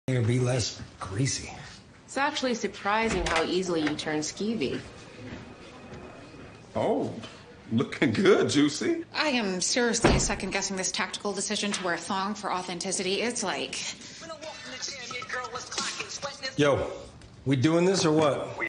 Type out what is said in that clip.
Or be less greasy. It's actually surprising how easily you turn skeevy. Oh, looking good, Juicy. I am seriously second-guessing this tactical decision to wear a thong for authenticity. It's like... Yo, we doing this or what?